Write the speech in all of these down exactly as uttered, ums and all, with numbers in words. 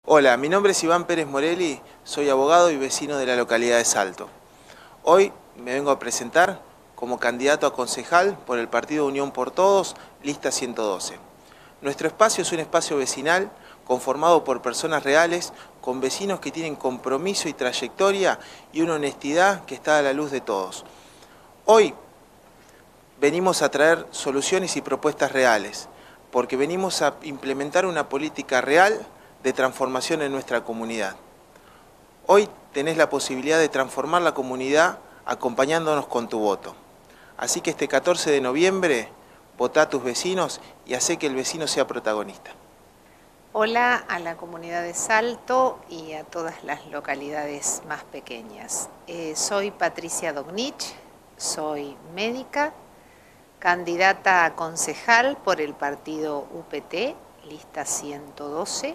Hola, mi nombre es Iván Pérez Morelli, soy abogado y vecino de la localidad de Salto. Hoy me vengo a presentar como candidato a concejal por el partido Unión por Todos, lista ciento doce. Nuestro espacio es un espacio vecinal conformado por personas reales, con vecinos que tienen compromiso y trayectoria y una honestidad que está a la luz de todos. Hoy venimos a traer soluciones y propuestas reales, porque venimos a implementar una política real de transformación en nuestra comunidad. Hoy tenés la posibilidad de transformar la comunidad acompañándonos con tu voto. Así que este catorce de noviembre, votá a tus vecinos y hacé que el vecino sea protagonista. Hola a la comunidad de Salto y a todas las localidades más pequeñas. Eh, soy Patricia Dognich, soy médica, candidata a concejal por el partido U P T, lista ciento doce,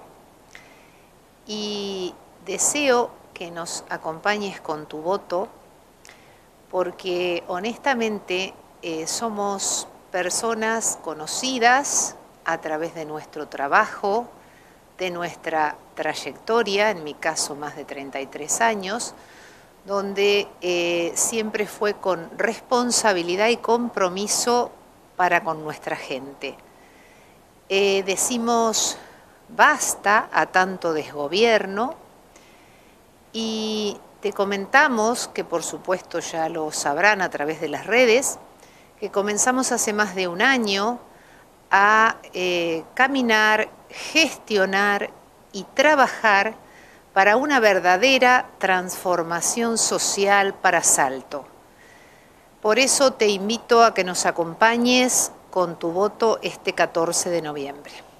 y deseo que nos acompañes con tu voto porque honestamente eh, somos personas conocidas a través de nuestro trabajo, de nuestra trayectoria, en mi caso más de treinta y tres años, donde eh, siempre fue con responsabilidad y compromiso para con nuestra gente. Eh, decimos basta a tanto desgobierno y te comentamos, que por supuesto ya lo sabrán a través de las redes, que comenzamos hace más de un año a eh, caminar, gestionar y trabajar para una verdadera transformación social para Salto. Por eso te invito a que nos acompañes con tu voto este catorce de noviembre.